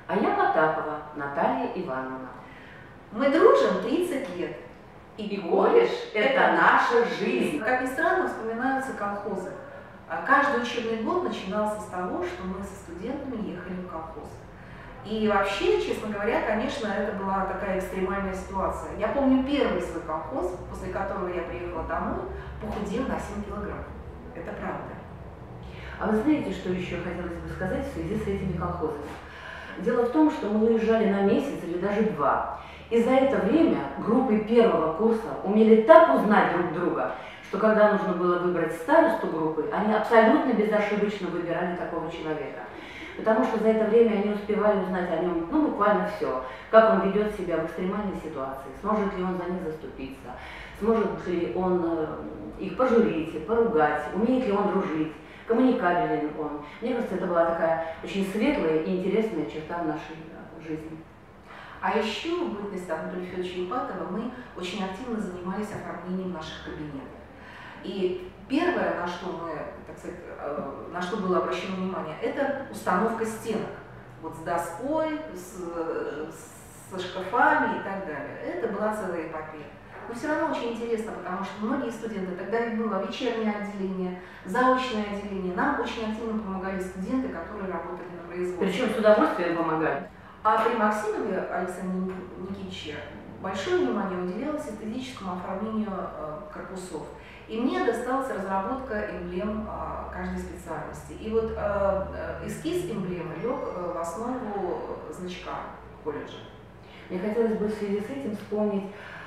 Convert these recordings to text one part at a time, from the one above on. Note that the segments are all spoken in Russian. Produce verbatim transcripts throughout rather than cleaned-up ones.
А я Потапова Наталья Ивановна. Мы дружим тридцать лет. И колледж – это наша жизнь. Как ни странно, вспоминаются колхозы. Каждый учебный год начинался с того, что мы со студентами ехали в колхоз. И вообще, честно говоря, конечно, это была такая экстремальная ситуация. Я помню первый свой колхоз, после которого я приехала домой, похудел на семь килограмм. Это правда. А вы знаете, что еще хотелось бы сказать в связи с этими колхозами? Дело в том, что мы уезжали на месяц или даже два. И за это время группы первого курса умели так узнать друг друга, что когда нужно было выбрать старосту группы, они абсолютно безошибочно выбирали такого человека. Потому что за это время они успевали узнать о нем, ну, буквально все. Как он ведет себя в экстремальной ситуации, сможет ли он за них заступиться, сможет ли он их пожурить, поругать, умеет ли он дружить, коммуникабелен он. Мне кажется, это была такая очень светлая и интересная черта в нашей жизни. А еще в бытность Анатолия Федоровича Ипатова мы очень активно занимались оформлением наших кабинетов. И первое, на что мы, так сказать, на что было обращено внимание, это установка стенок. Вот с доской, с, со шкафами и так далее. Это была целая эпопея. Но все равно очень интересно, потому что многие студенты, тогда ведь было вечернее отделение, заочное отделение, нам очень активно помогали студенты, которые работали на производстве. Причем с удовольствием помогали. А при Максимове Александре Никитиче большое внимание уделялось эстетическому оформлению корпусов. И мне досталась разработка эмблем каждой специальности. И вот эскиз эмблемы лег в основу значка колледжа. Мне хотелось бы в связи с этим вспомнить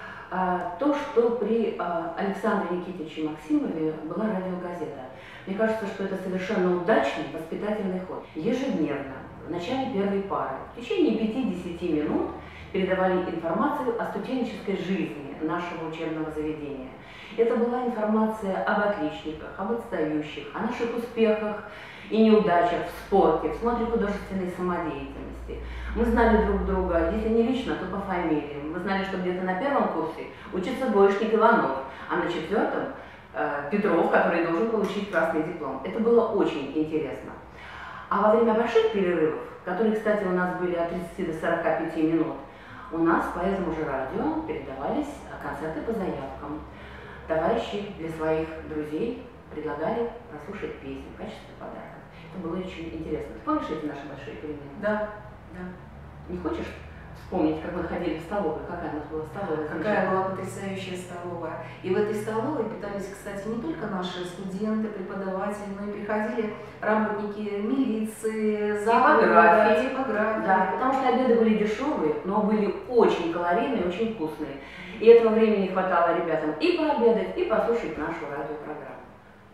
а, то, что при а, Александре Никитиче Максимове была радиогазета. Мне кажется, что это совершенно удачный воспитательный ход. Ежедневно, в начале первой пары, в течение пяти-десяти минут передавали информацию о студенческой жизни нашего учебного заведения. Это была информация об отличниках, об отстающих, о наших успехах и неудачах в спорте, в смотре художественной самодеятельности. Мы знали друг друга, если не лично, то по фамилиям. Мы знали, что где-то на первом курсе учится двоечник Иванов, а на четвертом э, Петров, который должен получить красный диплом. Это было очень интересно. А во время больших перерывов, которые, кстати, у нас были от тридцати до сорока пяти минут, у нас по этому же радио передавались концерты по заявкам. Товарищи для своих друзей предлагали прослушать песни в качестве подарка. Это было очень интересно. Ты помнишь эти наши большие перемены? Да, да. Не хочешь вспомнить, как мы ходили в столовую? Какая у нас была столовая? Какая была потрясающая столовая. И в этой столовой питались, кстати, не только наши студенты, преподаватели, но и приходили работники милиции, типографии. типографии. Да, потому что обеды были дешевые, но были очень калорийные, очень вкусные. И этого времени хватало ребятам и пообедать, и послушать нашу радиопрограмму.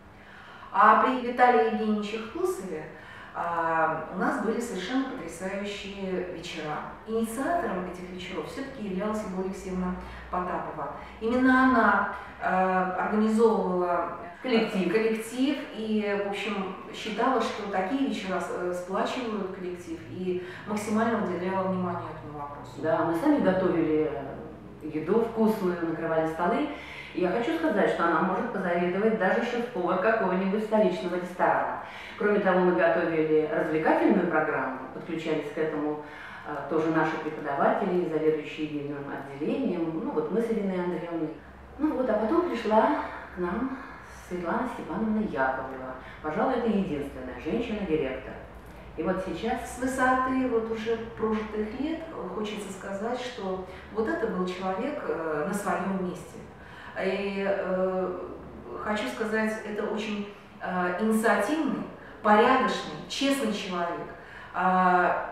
А при Виталии Евгеньевиче Хлусове а, у нас были совершенно потрясающие вечера. Инициатором этих вечеров все-таки являлась Любовь Алексеевна Потапова. Именно она а, организовывала коллектив. коллектив и, в общем, считала, что такие вечера сплачивают коллектив и максимально уделяла внимание этому вопросу. Да, мы сами готовили еду вкусную, накрывали столы. И я хочу сказать, что она может позавидовать даже шеф-повар какого-нибудь столичного ресторана. Кроме того, мы готовили развлекательную программу, подключались к этому а, тоже наши преподаватели, заведующие единым отделением, ну вот мы с Ириной Андреевной. Ну вот, а потом пришла к нам Светлана Степановна Яковлева. Пожалуй, это единственная женщина-директор. И вот сейчас с высоты вот уже прожитых лет хочется сказать, что вот это был человек на своем месте. И э, хочу сказать, это очень э, инициативный, порядочный, честный человек. А,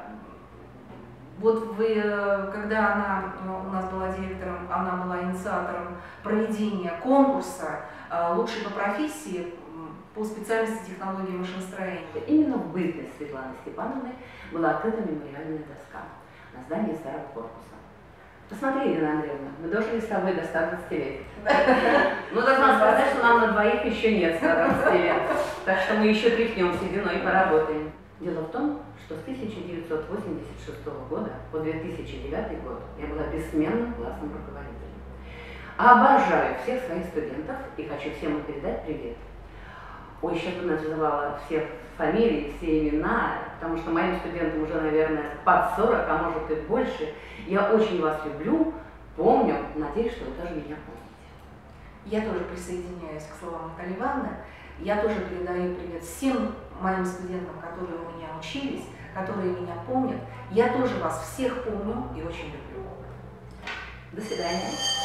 вот вы, когда она у нас была директором, она была инициатором проведения конкурса э, «Лучший по профессии» по специальности технологии машиностроения. Именно в бытность Светланы Степановны была открыта мемориальная доска на здании старого корпуса. Посмотри, Ирина Андреевна, мы дожили с тобой до ста двадцати лет. Ну, должна сказать, что нам на двоих еще нет ста двадцати лет, так что мы еще тряхнем сединой и поработаем. Дело в том, что с тысяча девятьсот восемьдесят шестого года по две тысячи девятый год я была бессменным классным руководителем. Обожаю всех своих студентов и хочу всем им передать привет. ой, сейчас бы называла всех фамилии, все имена, потому что моим студентам уже, наверное, под сорок, а может и больше. Я очень вас люблю, помню, надеюсь, что вы тоже меня помните. Я тоже присоединяюсь к словам Натальи Ивановны. Я тоже передаю привет всем моим студентам, которые у меня учились, которые меня помнят. Я тоже вас всех помню и очень люблю. До свидания.